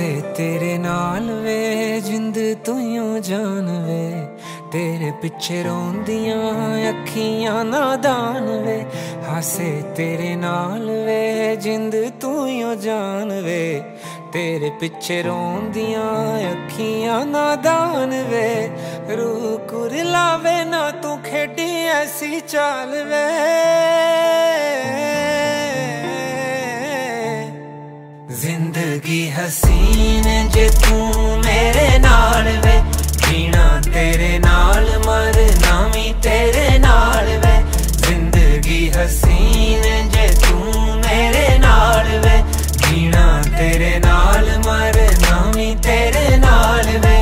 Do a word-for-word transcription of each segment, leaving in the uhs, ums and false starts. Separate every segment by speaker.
Speaker 1: हासे तेरे नाल वे जिंद तू यूं जान वे, तेरे पिछे रोंदियां अखियां नादान वे। हासे तेरे नाल वे जिंद तू यूं जान वे, तेरे पिछे रोंदियां अखियां नादान वे। रूह कुरलावे ना तू खेडी ऐसी चाल वे, जिंदगी हसीन जे तू मेरे नाल वे। जीना तेरे नाल मरना भी तेरे नाल वे। जिंदगी हसीन जे तू मेरे नाल वे। जीना तेरे नाल मरना भी तेरे नाल वे।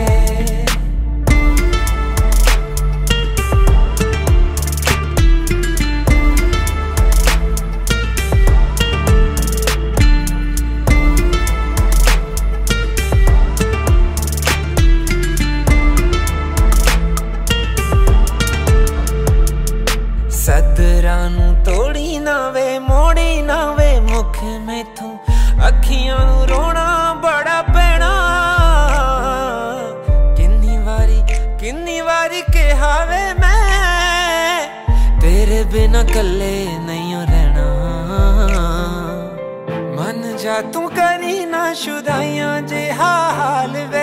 Speaker 1: सदरां नूं तोड़ी ना वे मोड़ी ना वे मुख मैथों, अखियां नूं रोना बड़ा पैना। किन्नी वारी किन्नी वारी कहा वे मैं, तेरे बिना कल्ले नहीं रहना। मन जा तू करी ना शुदाइयां जे हाल वे।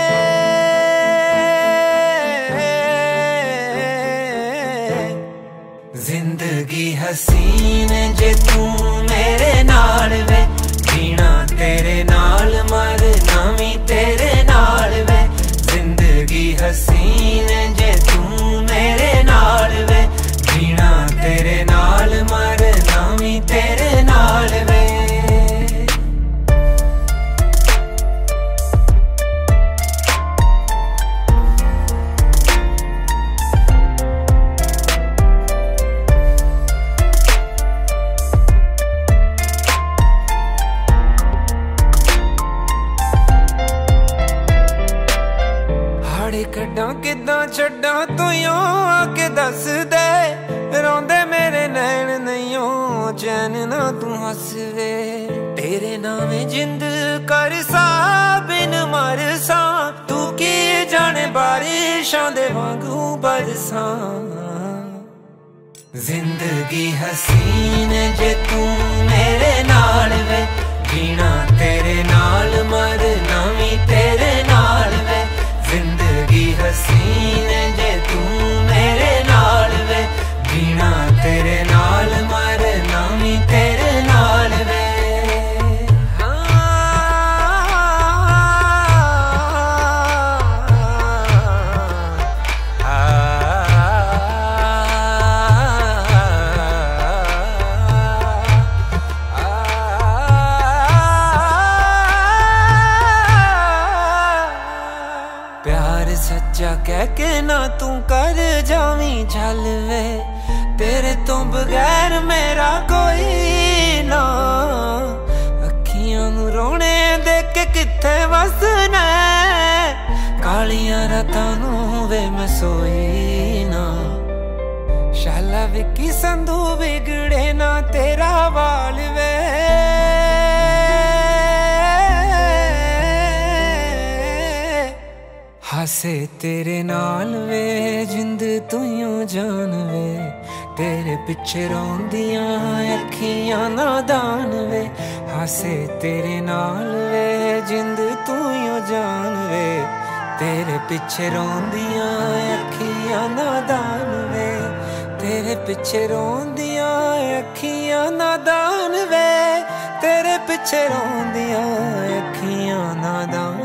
Speaker 1: जिंदगी हसीन जे तू मेरे नाल वे। जीना तेरे नाल मरना भी तेरे नाल वे। जिंदगी हसीन जे तू मेरे नाल वे। जीना तेरे नाल मरना भी तेरे नाल वे। कड्डां किदां छड्डां तू यूं आके दस दे। रोंदे मेरे नैन नैयों चैन ना तू हस वे। तेरे नावे जिंद कर सा बिन मरसा, तू की जाने बारिशां दे वांगू बरसां। जिंदगी हसीन जे तू मेरे नाल वे। जीना तेरे नाल मरना भी तेरे नाल वे। जिंदगी हसीन जे तू मेरे नाल वे। जीना तेरे नाल मरना भी तेरे नाल वे। प्यार सच्चा कह के ना तू कर जावी झल वे। तेरे तो बगैर मेरा कोई ना। अखियां नूं रोने दे के किथे वसना। कालियां रातां नूं वे मैं सोई ना। शाला विकी संधू बिगड़े ना तेरा वाल वे। हासे तेरे नाल वे जिंद तू यूं जान वे। तेरे पिछे रोंदियां अखियां नादान वे। हासे तेरे नाल वे जिंद तू यूं जान वे। तेरे पिछे रोंदियां अखियां नादान वे। तेरे पिछे रोंदियां अखियां नादान वे। तेरे पिछे रोंदियां अखियां नादान।